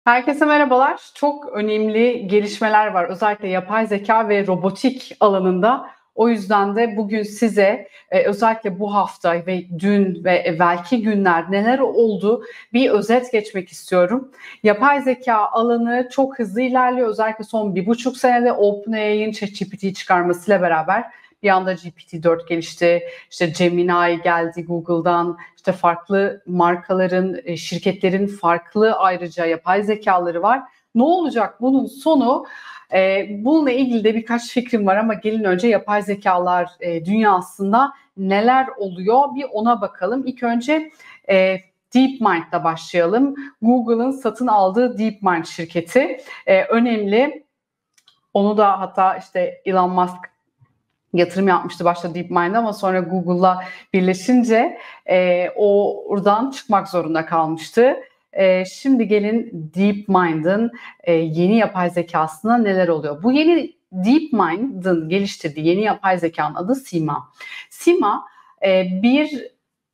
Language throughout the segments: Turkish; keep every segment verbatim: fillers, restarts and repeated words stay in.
Herkese merhabalar. Çok önemli gelişmeler var. Özellikle yapay zeka ve robotik alanında. O yüzden de bugün size, eee, özellikle bu hafta ve dün ve evvelki günler neler oldu bir özet geçmek istiyorum. Yapay zeka alanı çok hızlı ilerliyor. Özellikle son bir buçuk senede OpenAI'ın ChatGPT'yi çıkarmasıyla beraber bir anda G P T dört gelişti, işte Gemini geldi Google'dan, işte farklı markaların, eee, şirketlerin farklı ayrıca yapay zekaları var. Ne olacak bunun sonu? Eee, bununla ilgili de birkaç fikrim var ama gelin önce yapay zekalar eee, dünyasında neler oluyor bir ona bakalım. İlk önce eee, DeepMind'la başlayalım. Google'ın satın aldığı DeepMind şirketi eee, önemli. Onu da hatta işte Elon Musk yatırım yapmıştı başta DeepMind'e ama sonra Google'la birleşince e, o oradan çıkmak zorunda kalmıştı. E, şimdi gelin DeepMind'ın e, yeni yapay zekasına neler oluyor? Bu yeni DeepMind'ın geliştirdiği yeni yapay zekanın adı Sima. Sima e, bir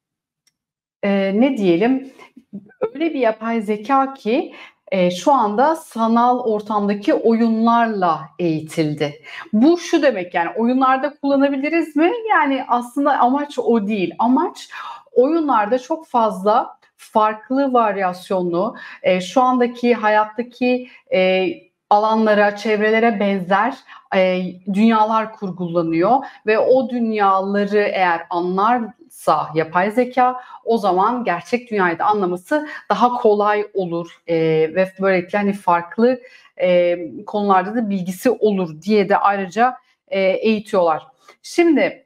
e, ne diyelim öyle bir yapay zeka ki e, şu anda sanal ortamdaki oyunlarla eğitildi. Bu şu demek yani oyunlarda kullanabiliriz mi? Yani aslında amaç o değil. Amaç oyunlarda çok fazla farklı varyasyonlu, e, şu andaki hayattaki e, alanlara, çevrelere benzer e, dünyalar kurgulanıyor ve o dünyaları eğer anlarsa yapay zeka o zaman gerçek dünyayı da anlaması daha kolay olur e, ve böylelikle hani farklı e, konularda da bilgisi olur diye de ayrıca e, eğitiyorlar. Şimdi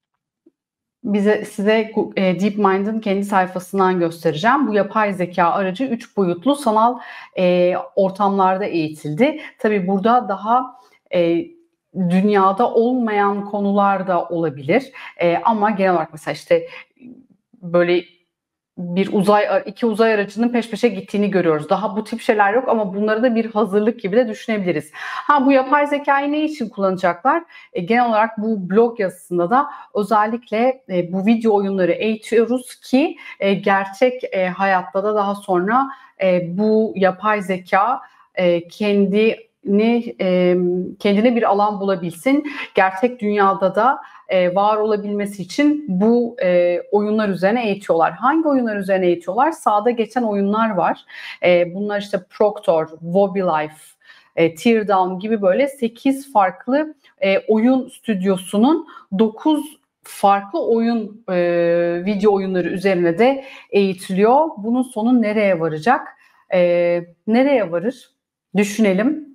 bize size e, DeepMind'ın kendi sayfasından göstereceğim. Bu yapay zeka aracı üç boyutlu sanal e, ortamlarda eğitildi. Tabii burada daha e, dünyada olmayan konular da olabilir. E, ama genel olarak mesela işte böyle bir uzay iki uzay aracının peş peşe gittiğini görüyoruz. Daha bu tip şeyler yok ama bunları da bir hazırlık gibi de düşünebiliriz. Ha bu yapay zekayı ne için kullanacaklar? E, genel olarak bu blog yazısında da özellikle e, bu video oyunları eğitiyoruz ki e, gerçek e, hayatta da daha sonra e, bu yapay zeka e, kendini e, kendine bir alan bulabilsin. Gerçek dünyada da e, var olabilmesi için bu e, oyunlar üzerine eğitiyorlar. Hangi oyunlar üzerine eğitiyorlar? Sağda geçen oyunlar var. E, bunlar işte Proctor, Wobby Life, e, Teardown gibi böyle sekiz farklı e, oyun stüdyosunun dokuz farklı oyun e, video oyunları üzerine de eğitiliyor. Bunun sonu nereye varacak? E, nereye varır? Düşünelim.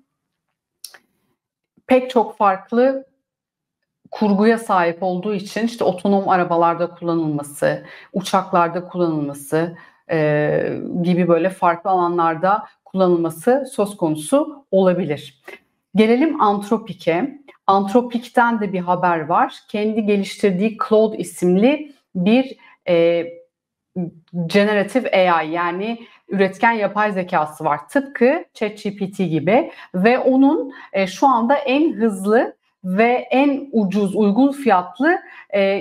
Pek çok farklı kurguya sahip olduğu için işte otonom arabalarda kullanılması, uçaklarda kullanılması e, gibi böyle farklı alanlarda kullanılması söz konusu olabilir. Gelelim Anthropic'e. Anthropic'ten de bir haber var. Kendi geliştirdiği Claude isimli bir e, generative A I yani üretken yapay zekası var. Tıpkı ChatGPT gibi ve onun e, şu anda en hızlı ve en ucuz, uygun fiyatlı e,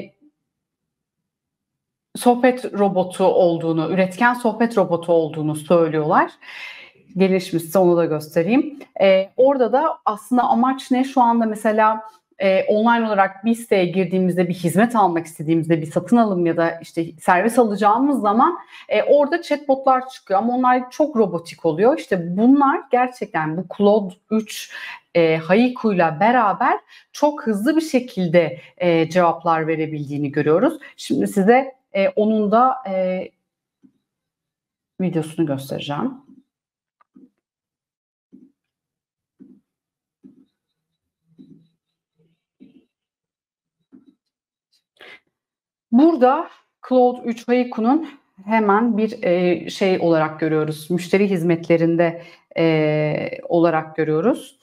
sohbet robotu olduğunu, üretken sohbet robotu olduğunu söylüyorlar. Gelişmiş size onu da göstereyim. E, orada da aslında amaç ne? Şu anda mesela e, online olarak bir siteye girdiğimizde bir hizmet almak istediğimizde bir satın alım ya da işte servis alacağımız zaman e, orada chatbotlar çıkıyor ama onlar çok robotik oluyor. İşte bunlar gerçekten bu Claude üç e, Haiku'yla beraber çok hızlı bir şekilde e, cevaplar verebildiğini görüyoruz. Şimdi size e, onun da e, videosunu göstereceğim. Burada Claude üç Haiku'nun hemen bir e, şey olarak görüyoruz. Müşteri hizmetlerinde e, olarak görüyoruz.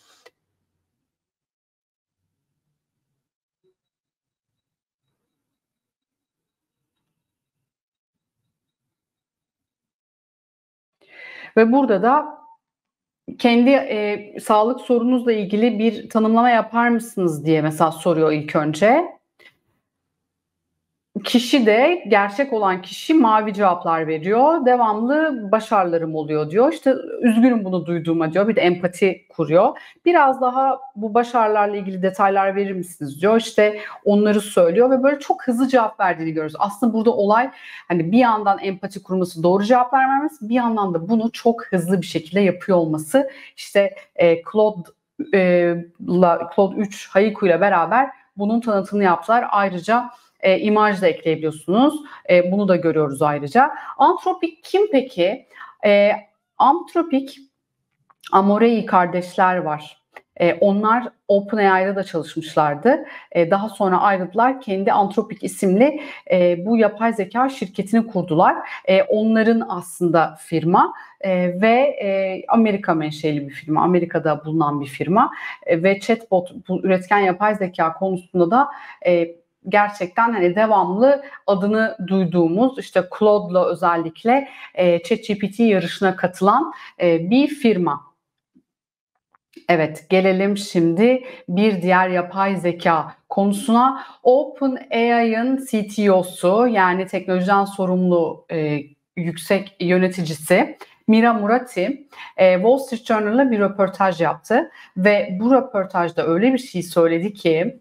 Ve burada da kendi e, sağlık sorunuzla ilgili bir tanımlama yapar mısınız diye mesela soruyor ilk önce. kişi de, gerçek olan kişi mavi cevaplar veriyor. Devamlı başarılarım oluyor diyor. İşte üzgünüm bunu duyduğuma diyor. Bir de empati kuruyor. Biraz daha bu başarılarla ilgili detaylar verir misiniz diyor. İşte onları söylüyor ve böyle çok hızlı cevap verdiğini görüyoruz. Aslında burada olay hani bir yandan empati kurması, doğru cevaplar vermesi, bir yandan da bunu çok hızlı bir şekilde yapıyor olması. İşte e, Claude e, Claude üç Haiku ile beraber bunun tanıtımını yaptılar. Ayrıca E, imaj da ekleyebiliyorsunuz. E, bunu da görüyoruz ayrıca. Anthropic kim peki? E, Anthropic, Amorei kardeşler var. E, onlar OpenAI'da da çalışmışlardı. E, daha sonra ayrıldılar. Kendi Anthropic isimli e, bu yapay zeka şirketini kurdular. E, onların aslında firma e, ve e, Amerika menşeli bir firma. Amerika'da bulunan bir firma. E, ve chatbot, bu üretken yapay zeka konusunda da e, gerçekten hani devamlı adını duyduğumuz işte Claude'la özellikle e, ChatGPT yarışına katılan e, bir firma. Evet, gelelim şimdi bir diğer yapay zeka konusuna. OpenAI'ın C T O'su yani teknolojiden sorumlu e, yüksek yöneticisi Mira Murati e, Wall Street Journal'a bir röportaj yaptı ve bu röportajda öyle bir şey söyledi ki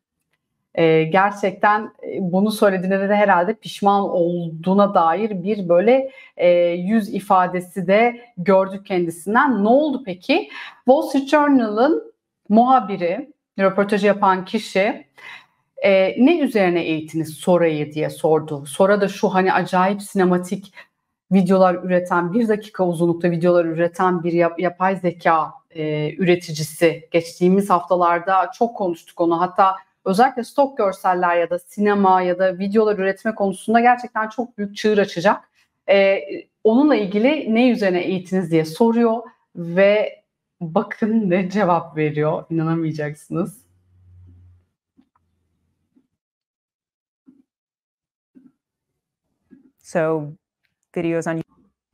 e, gerçekten bunu söylediğinde de herhalde pişman olduğuna dair bir böyle e, yüz ifadesi de gördük kendisinden. Ne oldu peki? Wall Street Journal'ın muhabiri, röportajı yapan kişi e, ne üzerine eğitiniz Sora'yı diye sordu. Sora da şu hani acayip sinematik videolar üreten, bir dakika uzunlukta videolar üreten bir yap- yapay zeka e, üreticisi. Geçtiğimiz haftalarda çok konuştuk onu. Hatta özellikle stok görseller ya da sinema ya da videolar üretme konusunda gerçekten çok büyük çığır açacak. Ee, onunla ilgili ne üzerine eğitiniz diye soruyor ve bakın ne cevap veriyor. İnanamayacaksınız. So videos on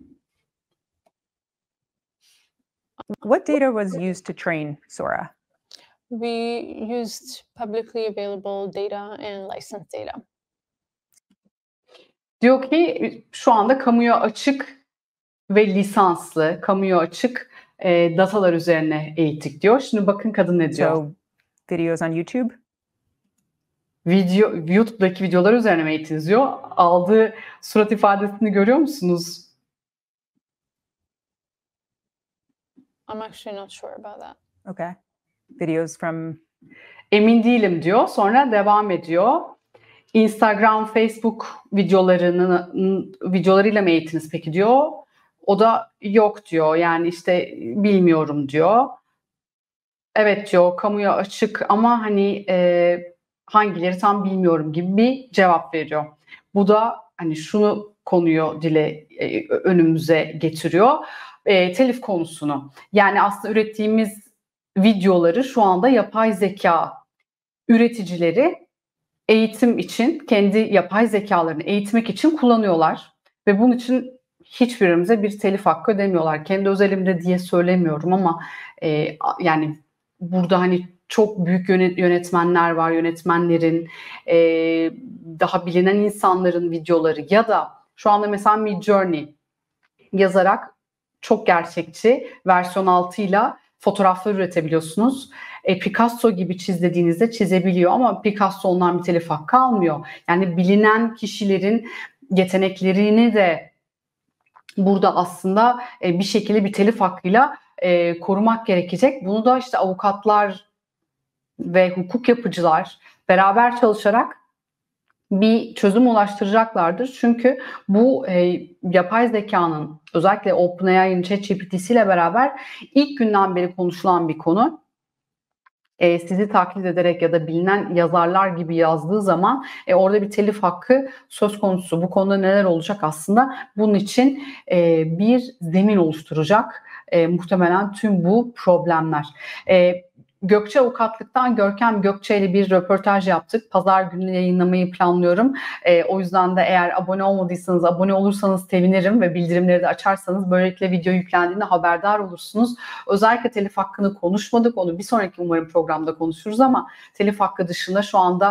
what data was used to train Sora? We used publicly available data and licensed data. Diyor ki şu anda kamuya açık ve lisanslı, kamuya açık e, datalar üzerine eğittik diyor. Şimdi bakın kadın ne diyor. So videos on YouTube? Video, YouTube'daki videolar üzerine mi eğitiniz diyor. Aldığı surat ifadesini görüyor musunuz? I'm actually not sure about that. Okay. Videos from Emin değilim diyor. Sonra devam ediyor. Instagram, Facebook videolarının videolarıyla mı eğitiniz peki diyor. O da yok diyor. Yani işte bilmiyorum diyor. Evet diyor, kamuya açık ama hani e, hangileri tam bilmiyorum gibi bir cevap veriyor. Bu da hani şunu konuyu dile e, önümüze getiriyor. E, telif konusunu. Yani aslında ürettiğimiz videoları şu anda yapay zeka üreticileri eğitim için, kendi yapay zekalarını eğitmek için kullanıyorlar. Ve bunun için hiçbirimize bir telif hakkı ödemiyorlar. Kendi özelimde diye söylemiyorum ama e, yani burada hani çok büyük yönetmenler var, yönetmenlerin, e, daha bilinen insanların videoları ya da şu anda mesela Midjourney yazarak çok gerçekçi versiyon altı ile fotoğraflar üretebiliyorsunuz. E, Picasso gibi çiz dediğinizde çizebiliyor ama Picasso ondan bir telif hakkı almıyor. Yani bilinen kişilerin yeteneklerini de burada aslında e, bir şekilde bir telif hakkıyla e, korumak gerekecek. Bunu da işte avukatlar ve hukuk yapıcılar beraber çalışarak bir çözüm ulaştıracaklardır. Çünkü bu e, yapay zekanın özellikle OpenAI'nin ChatGPT'siyle beraber ilk günden beri konuşulan bir konu. E, sizi taklit ederek ya da bilinen yazarlar gibi yazdığı zaman e, orada bir telif hakkı söz konusu. Bu konuda neler olacak aslında? Bunun için e, bir zemin oluşturacak e, muhtemelen tüm bu problemler. E, Gökçe Avukatlık'tan Görkem Gökçe ile bir röportaj yaptık. Pazar günü yayınlamayı planlıyorum. E, o yüzden de eğer abone olmadıysanız, abone olursanız sevinirim ve bildirimleri de açarsanız böylelikle video yüklendiğinde haberdar olursunuz. Özellikle telif hakkını konuşmadık. Onu bir sonraki umarım programda konuşuruz ama telif hakkı dışında şu anda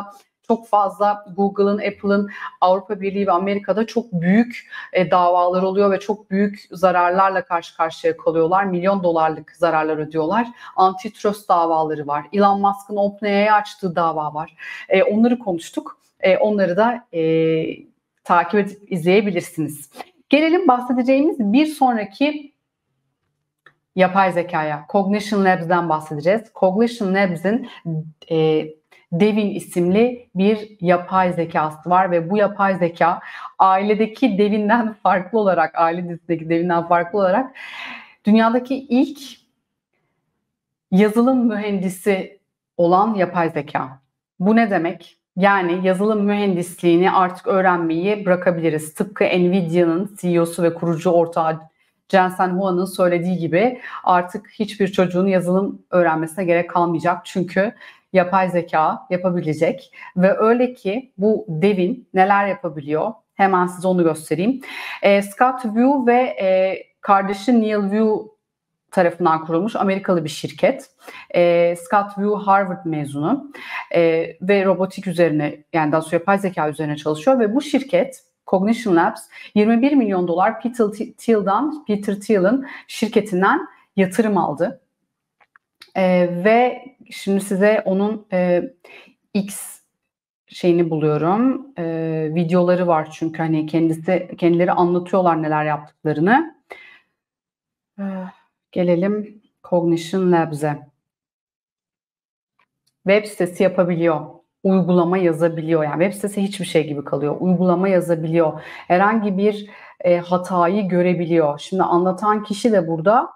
çok fazla Google'ın, Apple'ın Avrupa Birliği ve Amerika'da çok büyük e, davalar oluyor ve çok büyük zararlarla karşı karşıya kalıyorlar. Milyon dolarlık zararlar ödüyorlar. Antitrust davaları var. Elon Musk'ın OpenAI'ye açtığı dava var. E, onları konuştuk. E, onları da e, takip edip izleyebilirsiniz. Gelelim bahsedeceğimiz bir sonraki yapay zekaya. Cognition Labs'den bahsedeceğiz. Cognition Labs'in e, Devin isimli bir yapay zekası var ve bu yapay zeka ailedeki Devin'den farklı olarak, aile dizisindeki Devin'den farklı olarak dünyadaki ilk yazılım mühendisi olan yapay zeka. Bu ne demek? Yani yazılım mühendisliğini artık öğrenmeyi bırakabiliriz. Tıpkı Nvidia'nın C E O'su ve kurucu ortağı Jensen Huang'ın söylediği gibi artık hiçbir çocuğun yazılım öğrenmesine gerek kalmayacak. Çünkü yapay zeka yapabilecek ve öyle ki bu Devin neler yapabiliyor? Hemen size onu göstereyim. E, Scott Wu ve e, kardeşi Neil Wu tarafından kurulmuş Amerikalı bir şirket. E, Scott Wu Harvard mezunu e, ve robotik üzerine, yani daha sonra yapay zeka üzerine çalışıyor ve bu şirket Cognition Labs yirmi bir milyon dolar Peter Thiel'dan, Peter Thiel'in şirketinden yatırım aldı. E, ve şimdi size onun e, X şeyini buluyorum. E, videoları var çünkü hani kendisi kendileri anlatıyorlar neler yaptıklarını. E, gelelim Cognition Labs'e. Web sitesi yapabiliyor. Uygulama yazabiliyor. Yani web sitesi hiçbir şey gibi kalıyor. Uygulama yazabiliyor. Herhangi bir e, hatayı görebiliyor. Şimdi anlatan kişi de burada.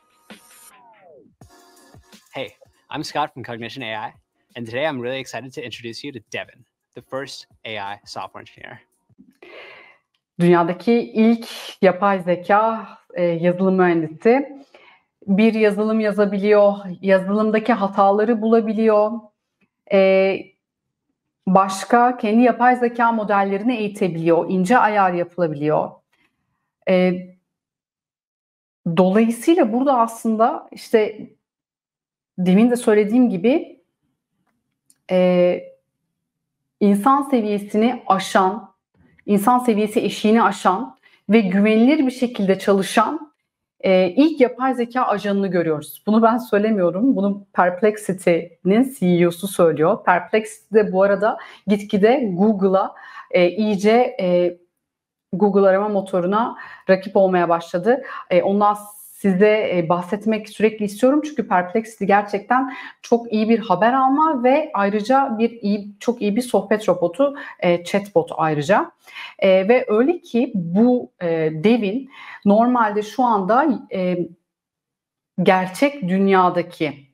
Hey, I'm Scott from Cognition A I, and today I'm really excited to introduce you to Devin, the first A I software engineer. Dünyadaki ilk yapay zeka e, yazılım mühendisi. Bir yazılım yazabiliyor, yazılımdaki hataları bulabiliyor. E, başka kendi yapay zeka modellerini eğitebiliyor, ince ayar yapılabiliyor. E, dolayısıyla burada aslında işte demin de söylediğim gibi e, insan seviyesini aşan, insan seviyesi eşiğini aşan ve güvenilir bir şekilde çalışan e, ilk yapay zeka ajanını görüyoruz. Bunu ben söylemiyorum. Bunu Perplexity'nin C E O'su söylüyor. Perplexity de bu arada gitgide Google'a e, iyice e, Google arama motoruna rakip olmaya başladı. E, ondan size e, bahsetmek sürekli istiyorum çünkü Perplexity gerçekten çok iyi bir haber alma ve ayrıca bir iyi, çok iyi bir sohbet robotu, e, chatbot ayrıca. E, ve öyle ki bu e, Devin normalde şu anda e, gerçek dünyadaki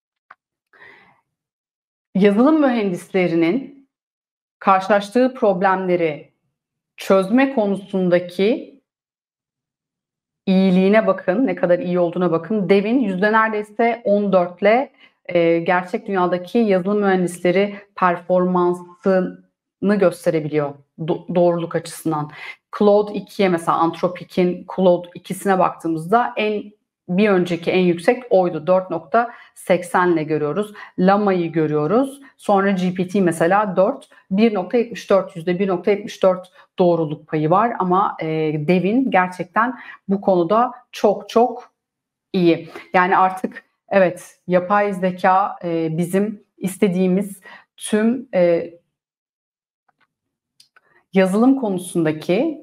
yazılım mühendislerinin karşılaştığı problemleri çözme konusundaki iyiliğine bakın, ne kadar iyi olduğuna bakın. Devin yüzde neredeyse on dörtle e, gerçek dünyadaki yazılım mühendisleri performansını gösterebiliyor do- doğruluk açısından. Claude ikiye mesela Anthropic'in Claude ikisine baktığımızda en bir önceki en yüksek oydu. dört nokta seksenle görüyoruz. Lama'yı görüyoruz. Sonra G P T mesela dört. bir nokta yetmiş dört yüzde bir nokta yetmiş dört doğruluk payı var ama e, Devin gerçekten bu konuda çok çok iyi. Yani artık evet yapay zeka e, bizim istediğimiz tüm e, yazılım konusundaki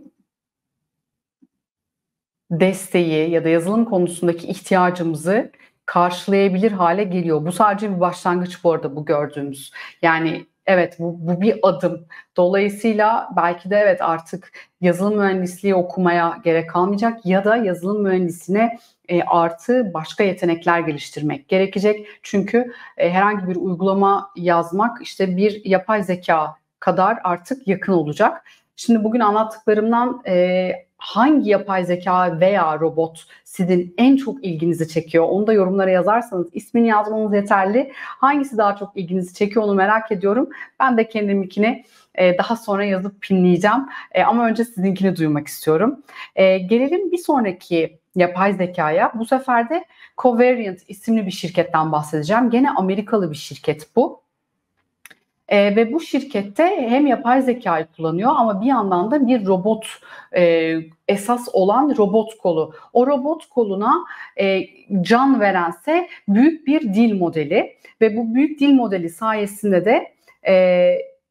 desteği ya da yazılım konusundaki ihtiyacımızı karşılayabilir hale geliyor. Bu sadece bir başlangıç bu arada bu gördüğümüz. Yani evet bu, bu bir adım. Dolayısıyla belki de evet artık yazılım mühendisliği okumaya gerek kalmayacak ya da yazılım mühendisine e, artı başka yetenekler geliştirmek gerekecek. Çünkü e, herhangi bir uygulama yazmak işte bir yapay zeka kadar artık yakın olacak. Şimdi bugün anlattıklarımdan e, hangi yapay zeka veya robot sizin en çok ilginizi çekiyor? Onu da yorumlara yazarsanız ismini yazmanız yeterli. Hangisi daha çok ilginizi çekiyor onu merak ediyorum. Ben de kendiminkini e, daha sonra yazıp pinleyeceğim. E, ama önce sizinkini duymak istiyorum. E, gelelim bir sonraki yapay zekaya. Bu sefer de Covariant isimli bir şirketten bahsedeceğim. Gene Amerikalı bir şirket bu. E, ve bu şirkette hem yapay zekayı kullanıyor ama bir yandan da bir robot e, esas olan robot kolu. O robot koluna e, can verense büyük bir dil modeli ve bu büyük dil modeli sayesinde de e,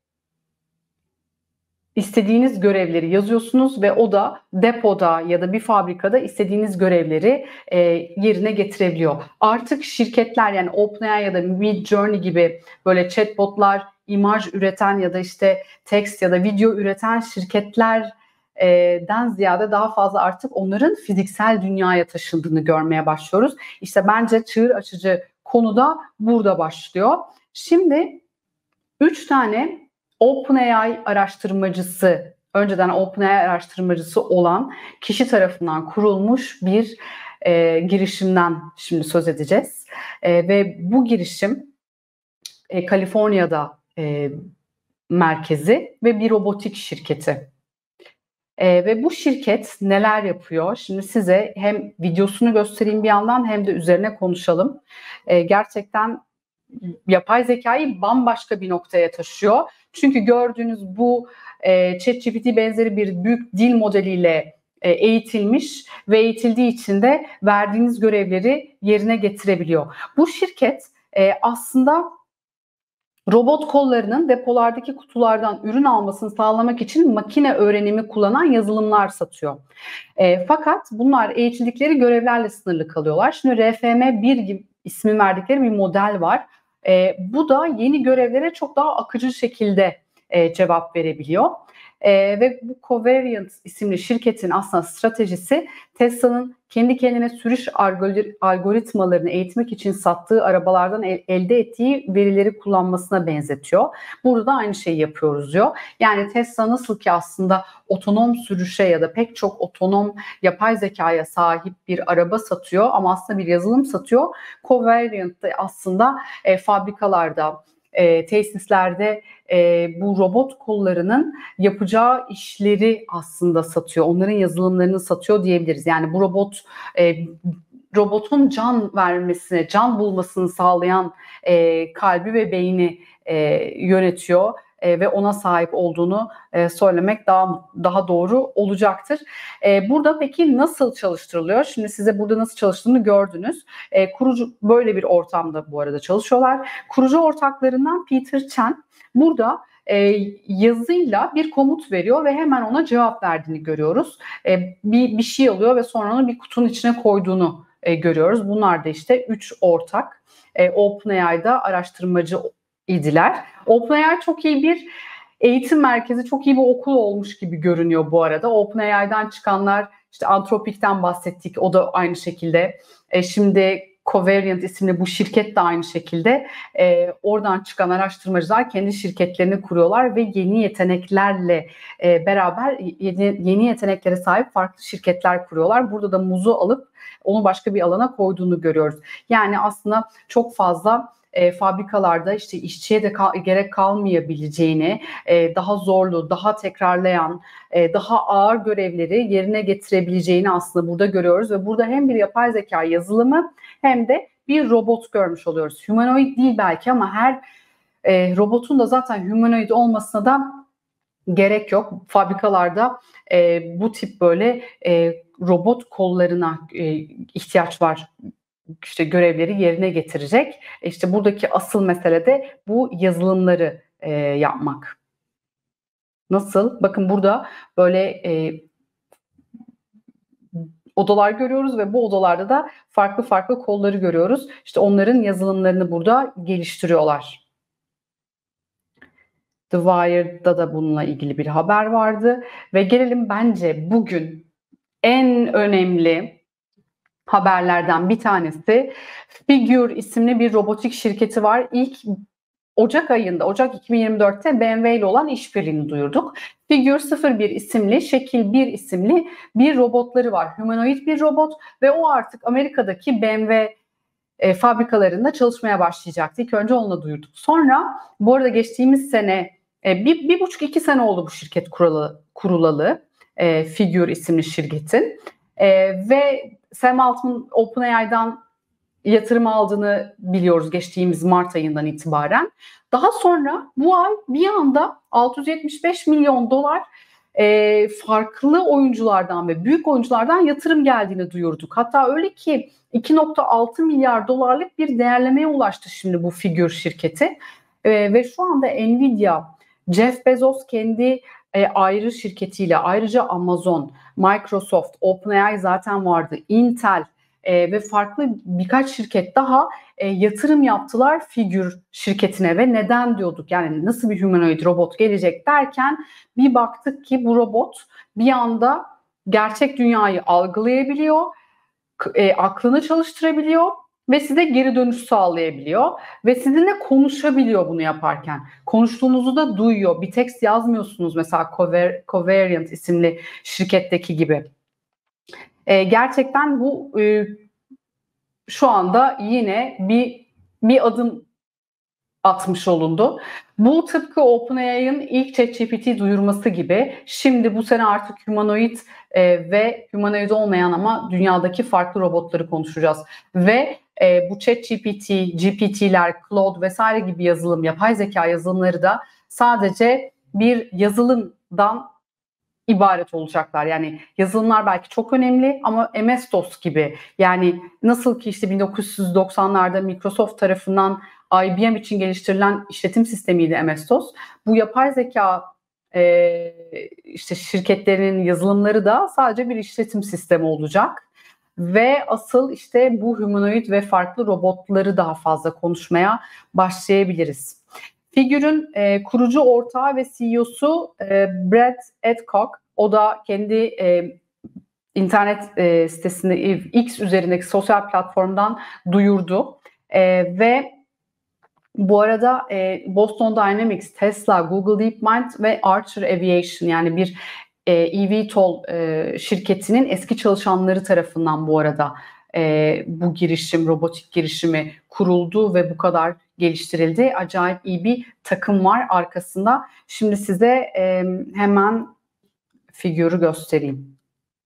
istediğiniz görevleri yazıyorsunuz ve o da depoda ya da bir fabrikada istediğiniz görevleri e, yerine getirebiliyor. Artık şirketler yani OpenAI ya da Midjourney gibi böyle chatbotlar, imaj üreten ya da işte text ya da video üreten şirketlerden ziyade daha fazla artık onların fiziksel dünyaya taşındığını görmeye başlıyoruz. İşte bence çığır açıcı konu da burada başlıyor. Şimdi üç tane OpenAI araştırmacısı, önceden OpenAI araştırmacısı olan kişi tarafından kurulmuş bir e, girişimden şimdi söz edeceğiz. E, ve bu girişim e, Kaliforniya'da e, merkezi ve bir robotik şirketi. E, ve bu şirket neler yapıyor? Şimdi size hem videosunu göstereyim bir yandan hem de üzerine konuşalım. E, gerçekten yapay zekayı bambaşka bir noktaya taşıyor. Çünkü gördüğünüz bu e, ChatGPT benzeri bir büyük dil modeliyle e, eğitilmiş ve eğitildiği için de verdiğiniz görevleri yerine getirebiliyor. Bu şirket e, aslında robot kollarının depolardaki kutulardan ürün almasını sağlamak için makine öğrenimi kullanan yazılımlar satıyor. E, fakat bunlar eğitildikleri görevlerle sınırlı kalıyorlar. Şimdi R F M bir gibi ismi verdikleri bir model var. E, bu da yeni görevlere çok daha akıcı şekilde e, cevap verebiliyor. E, ve bu Covariant isimli şirketin aslında stratejisi Tesla'nın kendi kendine sürüş algoritmalarını eğitmek için sattığı arabalardan el, elde ettiği verileri kullanmasına benzetiyor. Burada da aynı şeyi yapıyoruz diyor. Yani Tesla nasıl ki aslında otonom sürüşe ya da pek çok otonom yapay zekaya sahip bir araba satıyor ama aslında bir yazılım satıyor. Covariant da aslında e, fabrikalarda, e, tesislerde e, bu robot kollarının yapacağı işleri aslında satıyor. Onların yazılımlarını satıyor diyebiliriz. Yani bu robot e, robotun can vermesine, can bulmasını sağlayan e, kalbi ve beyni e, yönetiyor. E, ve ona sahip olduğunu e, söylemek daha daha doğru olacaktır. E, burada peki nasıl çalıştırılıyor? Şimdi size burada nasıl çalıştığını gördünüz. E, kurucu böyle bir ortamda bu arada çalışıyorlar. Kurucu ortaklarından Peter Chen burada e, yazıyla bir komut veriyor ve hemen ona cevap verdiğini görüyoruz. E, bir bir şey alıyor ve sonra onu bir kutunun içine koyduğunu e, görüyoruz. Bunlar da işte üç ortak. E, OpenAI'da araştırmacı idiler. OpenAI çok iyi bir eğitim merkezi, çok iyi bir okul olmuş gibi görünüyor bu arada. OpenAI'dan çıkanlar, işte Anthropic'ten bahsettik, o da aynı şekilde. E, şimdi Covariant isimli bu şirket de aynı şekilde. E, oradan çıkan araştırmacılar kendi şirketlerini kuruyorlar ve yeni yeteneklerle e, beraber yeni, yeni yeteneklere sahip farklı şirketler kuruyorlar. Burada da muzu alıp onu başka bir alana koyduğunu görüyoruz. Yani aslında çok fazla E, fabrikalarda işte işçiye de kal- gerek kalmayabileceğini, e, daha zorlu, daha tekrarlayan, e, daha ağır görevleri yerine getirebileceğini aslında burada görüyoruz ve burada hem bir yapay zeka yazılımı hem de bir robot görmüş oluyoruz. Humanoid değil belki ama her e, robotun da zaten humanoid olmasına da gerek yok. Fabrikalarda e, bu tip böyle e, robot kollarına e, ihtiyaç var. İşte görevleri yerine getirecek. İşte buradaki asıl mesele de bu yazılımları e, yapmak. Nasıl? Bakın burada böyle e, odalar görüyoruz ve bu odalarda da farklı farklı kolları görüyoruz. İşte onların yazılımlarını burada geliştiriyorlar. The Wired'da da bununla ilgili bir haber vardı ve gelelim bence bugün en önemli haberlerden bir tanesi. Figure isimli bir robotik şirketi var. İlk Ocak ayında, Ocak iki bin yirmi dörtte B M W ile olan işbirliğini duyurduk. Figure sıfır bir isimli, şekil bir isimli bir robotları var. Humanoid bir robot ve o artık Amerika'daki B M W e, fabrikalarında çalışmaya başlayacaktı. İlk önce onunla duyurduk. Sonra bu arada geçtiğimiz sene, e, bir, bir buçuk iki sene oldu bu şirket kurulalı, kurulalı e, Figure isimli şirketin. E, ve Sam Altman OpenAI'dan yatırım aldığını biliyoruz geçtiğimiz Mart ayından itibaren. Daha sonra bu ay bir anda altı yüz yetmiş beş milyon dolar e, farklı oyunculardan ve büyük oyunculardan yatırım geldiğini duyurduk. Hatta öyle ki iki virgül altı milyar dolarlık bir değerlemeye ulaştı şimdi bu Figure şirketi. E, ve şu anda Nvidia, Jeff Bezos kendi e, ayrı şirketiyle, ayrıca Amazon, Microsoft, OpenAI zaten vardı, Intel e, ve farklı birkaç şirket daha e, yatırım yaptılar Figure şirketine ve neden diyorduk, yani nasıl bir humanoid robot gelecek derken bir baktık ki bu robot bir anda gerçek dünyayı algılayabiliyor, e, aklını çalıştırabiliyor ve size geri dönüş sağlayabiliyor ve sizinle konuşabiliyor bunu yaparken. Konuştuğunuzu da duyuyor. Bir tekst yazmıyorsunuz mesela Cover, Covariant isimli şirketteki gibi. E, gerçekten bu e, şu anda yine bir bir adım atmış olundu. Bu tıpkı OpenAI'ın ilk ChatGPT duyurması gibi şimdi bu sene artık humanoid e, ve humanoid olmayan ama dünyadaki farklı robotları konuşacağız. Ve e, bu ChatGPT, G P T'ler, Claude vesaire gibi yazılım, yapay zeka yazılımları da sadece bir yazılımdan ibaret olacaklar. Yani yazılımlar belki çok önemli ama M S DOS gibi, yani nasıl ki işte bin dokuz yüz doksanlarda Microsoft tarafından I B M için geliştirilen işletim sistemiydi M S DOS. Bu yapay zeka e, işte şirketlerinin yazılımları da sadece bir işletim sistemi olacak. Ve asıl işte bu humanoid ve farklı robotları daha fazla konuşmaya başlayabiliriz. Figure'ün e, kurucu ortağı ve C E O'su e, Brad Adcock. O da kendi e, internet e, sitesinde X üzerindeki sosyal platformdan duyurdu. E, ve bu arada e, Boston Dynamics, Tesla, Google DeepMind ve Archer Aviation, yani bir e, eVTOL e, şirketinin eski çalışanları tarafından bu arada e, bu girişim, robotik girişimi kuruldu ve bu kadar geliştirildi. Acayip iyi bir takım var arkasında. Şimdi size e, hemen figürü göstereyim.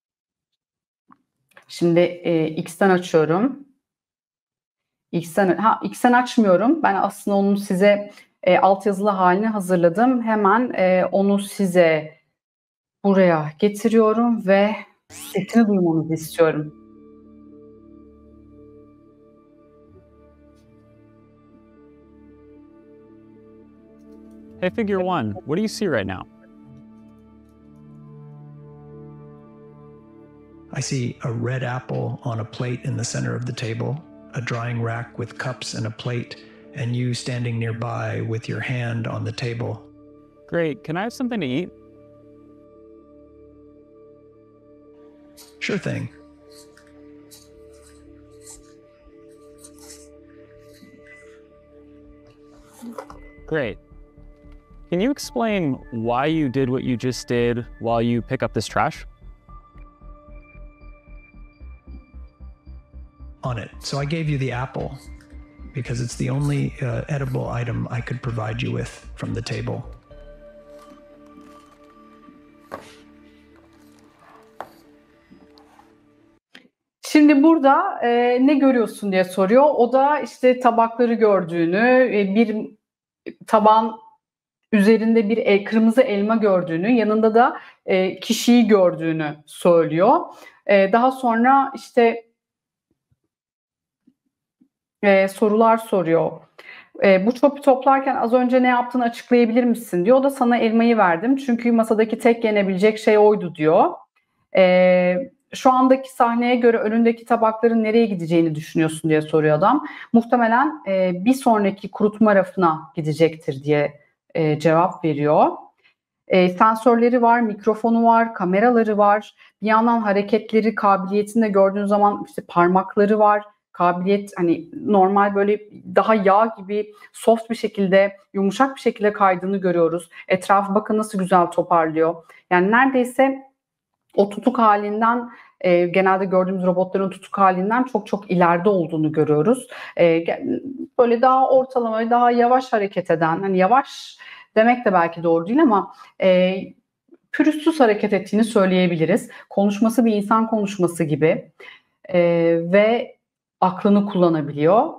Şimdi e, X'ten açıyorum. X'ten, ha, X'ten açmıyorum. Ben aslında onun size e, altyazılı halini hazırladım. Hemen e, onu size buraya getiriyorum ve sesini duymanızı istiyorum. Hey, Figure One, what do you see right now? I see a red apple on a plate in the center of the table, a drying rack with cups and a plate, and you standing nearby with your hand on the table. Great, can I have something to eat? Sure thing. Great. Can you explain why you did what you just did while you pick up this trash? On it. So I gave you the apple because it's the only uh, edible item I could provide you with from the table. Şimdi burada e, ne görüyorsun diye soruyor. O da işte tabakları gördüğünü, e, bir taban üzerinde bir el, kırmızı elma gördüğünü, yanında da e, kişiyi gördüğünü söylüyor. E, daha sonra işte e, sorular soruyor. E, bu çöpü toplarken az önce ne yaptığını açıklayabilir misin diyor. O da sana elmayı verdim çünkü masadaki tek yenebilecek şey oydu diyor. E, şu andaki sahneye göre önündeki tabakların nereye gideceğini düşünüyorsun diye soruyor adam. Muhtemelen e, bir sonraki kurutma rafına gidecektir diye e, cevap veriyor. E, sensörleri var, mikrofonu var, kameraları var. Bir yandan hareketleri, kabiliyetini de gördüğün zaman işte parmakları var. Kabiliyet, hani normal böyle daha yağ gibi soft bir şekilde, yumuşak bir şekilde kaydığını görüyoruz. Etrafı bakın nasıl güzel toparlıyor. Yani neredeyse o tutuk halinden, e, genelde gördüğümüz robotların tutuk halinden çok çok ileride olduğunu görüyoruz. E, böyle daha ortalama, daha yavaş hareket eden, hani yavaş demek de belki doğru değil ama e, pürüzsüz hareket ettiğini söyleyebiliriz. Konuşması bir insan konuşması gibi e, ve aklını kullanabiliyor.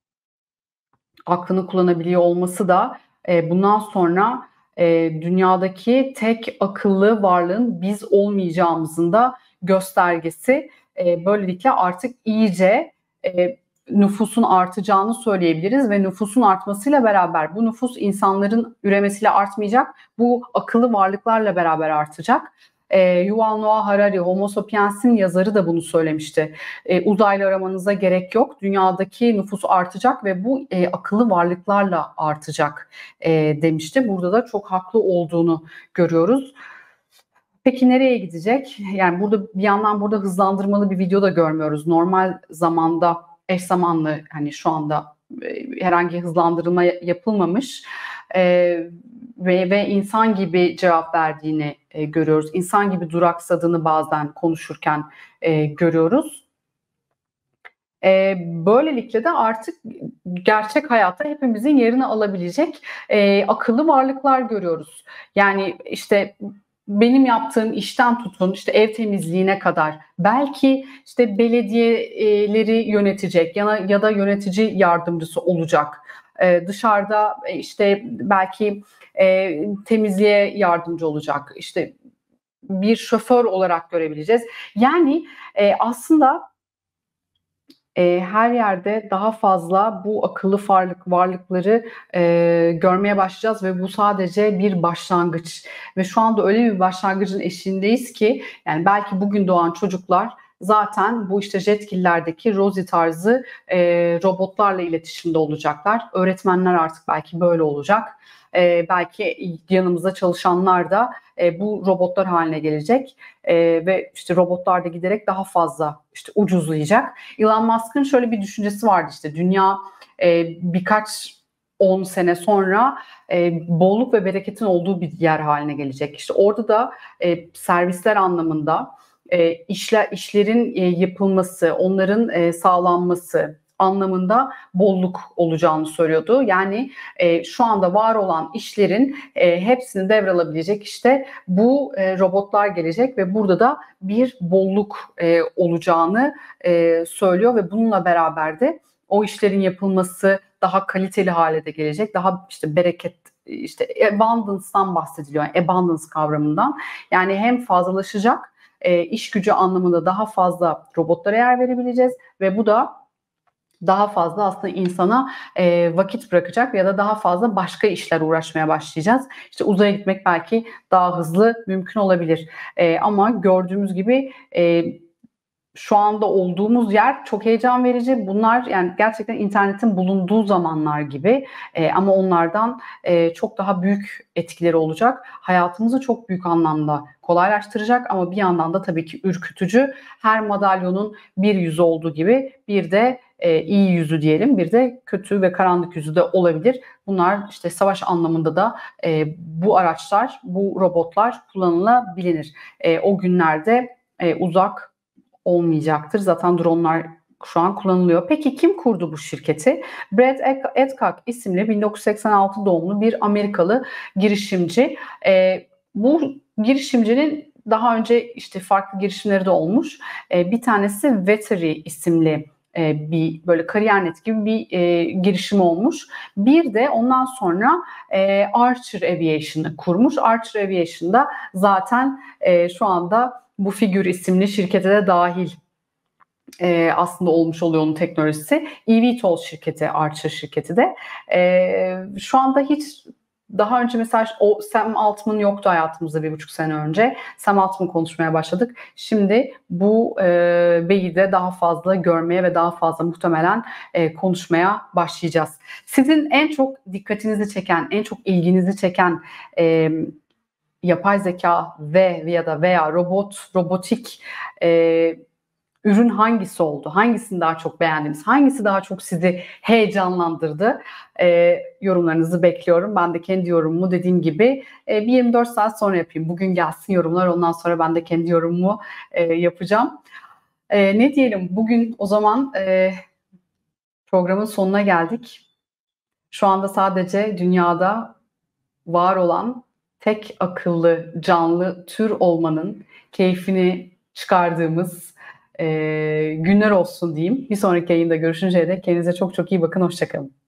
Aklını kullanabiliyor olması da e, bundan sonra e, dünyadaki tek akıllı varlığın biz olmayacağımızın da göstergesi. E, böylelikle artık iyice e, nüfusun artacağını söyleyebiliriz ve nüfusun artmasıyla beraber bu nüfus insanların üremesiyle artmayacak, bu akıllı varlıklarla beraber artacak. E, Yuval Noah Harari, Homo sapiens'in yazarı da bunu söylemişti. E, uzaylı aramanıza gerek yok. Dünyadaki nüfus artacak ve bu e, akıllı varlıklarla artacak e, demişti. Burada da çok haklı olduğunu görüyoruz. Peki nereye gidecek? Yani burada bir yandan burada hızlandırmalı bir video da görmüyoruz. Normal zamanda eş zamanlı, hani şu anda e, herhangi hızlandırılma yapılmamış e, ve, ve insan gibi cevap verdiğini e, görüyoruz. İnsan gibi duraksadığını bazen konuşurken e, görüyoruz. E, böylelikle de artık gerçek hayatta hepimizin yerini alabilecek e, akıllı varlıklar görüyoruz. Yani işte benim yaptığım işten tutun işte ev temizliğine kadar, belki işte belediyeleri yönetecek ya da, ya da yönetici yardımcısı olacak. Ee, dışarıda işte belki e, temizliğe yardımcı olacak. İşte bir şoför olarak görebileceğiz. Yani e, aslında E, her yerde daha fazla bu akıllı varlık varlıkları e, görmeye başlayacağız ve bu sadece bir başlangıç. Ve şu anda öyle bir başlangıcın eşiğindeyiz ki yani belki bugün doğan çocuklar zaten bu işte Jetgiller'deki Rosie tarzı e, robotlarla iletişimde olacaklar. Öğretmenler artık belki böyle olacak. E, belki yanımızda çalışanlar da e, bu robotlar haline gelecek e, ve işte robotlar da giderek daha fazla işte ucuzlayacak. Elon Musk'ın şöyle bir düşüncesi vardı, işte dünya e, birkaç on sene sonra e, bolluk ve bereketin olduğu bir yer haline gelecek. İşte orada da e, servisler anlamında e, işler işlerin e, yapılması, onların e, sağlanması anlamında bolluk olacağını söylüyordu. Yani e, şu anda var olan işlerin e, hepsini devralabilecek işte bu e, robotlar gelecek ve burada da bir bolluk e, olacağını e, söylüyor ve bununla beraber de o işlerin yapılması daha kaliteli hale de gelecek. Daha işte bereket, işte abundance'dan bahsediliyor. Yani abundance kavramından. Yani hem fazlalaşacak e, iş gücü anlamında daha fazla robotlara yer verebileceğiz ve bu da daha fazla aslında insana e, vakit bırakacak ya da daha fazla başka işler uğraşmaya başlayacağız. İşte uzaya gitmek belki daha hızlı mümkün olabilir. E, ama gördüğümüz gibi e, şu anda olduğumuz yer çok heyecan verici. Bunlar yani gerçekten internetin bulunduğu zamanlar gibi e, ama onlardan e, çok daha büyük etkileri olacak. Hayatımızı çok büyük anlamda kolaylaştıracak ama bir yandan da tabii ki ürkütücü. Her madalyonun bir yüzü olduğu gibi bir de e, iyi yüzü diyelim, bir de kötü ve karanlık yüzü de olabilir. Bunlar işte savaş anlamında da e, bu araçlar, bu robotlar kullanılabilir. E, o günlerde e, uzak olmayacaktır. Zaten dronlar şu an kullanılıyor. Peki kim kurdu bu şirketi? Brad Adcock isimli bin dokuz yüz seksen altı doğumlu bir Amerikalı girişimci. E, bu girişimcinin daha önce işte farklı girişimleri de olmuş. E, bir tanesi Vettery isimli e, bir böyle KariyerNet gibi bir e, girişim olmuş. Bir de ondan sonra e, Archer Aviation'ı kurmuş. Archer Aviation'da zaten e, şu anda bu Figür isimli şirkete de dahil e, aslında olmuş oluyor onun teknolojisi. eVTOL şirketi, Archer şirketi de. E, şu anda hiç daha önce mesela o Sam Altman yoktu hayatımızda bir buçuk sene önce. Sam Altman konuşmaya başladık. Şimdi bu e, beyi de daha fazla görmeye ve daha fazla muhtemelen e, konuşmaya başlayacağız. Sizin en çok dikkatinizi çeken, en çok ilginizi çeken e, yapay zeka ve ya da veya robot, robotik e, ürün hangisi oldu? Hangisini daha çok beğendiniz? Hangisi daha çok sizi heyecanlandırdı? E, yorumlarınızı bekliyorum. Ben de kendi yorumumu dediğim gibi e, bir yirmi dört saat sonra yapayım. Bugün gelsin yorumlar. Ondan sonra ben de kendi yorumumu e, yapacağım. E, ne diyelim? Bugün o zaman e, programın sonuna geldik. Şu anda sadece dünyada var olan tek akıllı canlı tür olmanın keyfini çıkardığımız e, günler olsun diyeyim. Bir sonraki yayında görüşünceye dek kendinize çok çok iyi bakın. Hoşça kalın.